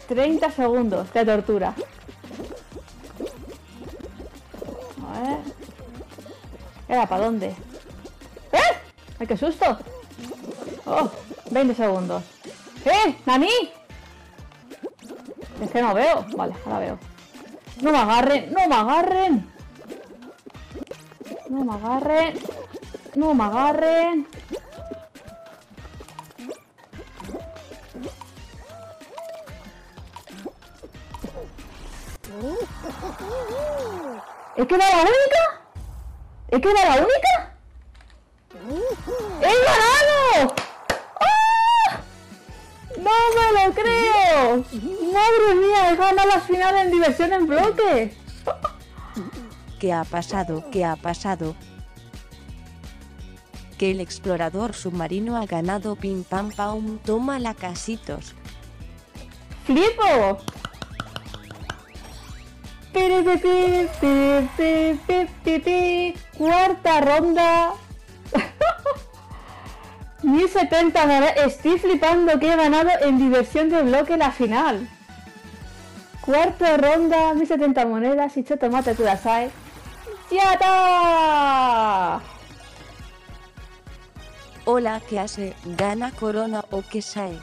30 segundos. Qué tortura. A ver. ¿Era para dónde? ¡Eh! ¡Ay, qué susto! ¡Oh! 20 segundos. ¡Nani! Es que no veo. Vale, ahora veo. ¡No me agarren! ¡No me agarren! ¡No me agarren! ¡No me agarren! ¿He quedado la única? ¿He quedado la única? ¡He ganado! ¡Ah! ¡No me lo creo! ¡Madre mía! He ganado la final en diversión en bloque. ¿Qué ha pasado? ¿Qué ha pasado? Que el explorador submarino ha ganado. Pim pam pam. Toma la casitos. ¡Flipo! Cuarta ronda. 1070 monedas. Estoy flipando que he ganado en diversión de bloque la final. Cuarta ronda, 1070 monedas. Y tomate tú las sabes. ¡Ya está! Hola, ¿qué hace? ¿Gana corona o qué sabe?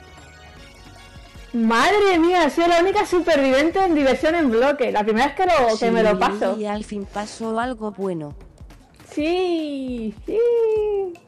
Madre mía, soy la única superviviente en diversión en bloque. La primera vez que me lo paso. Y al fin pasó algo bueno. Sí, sí.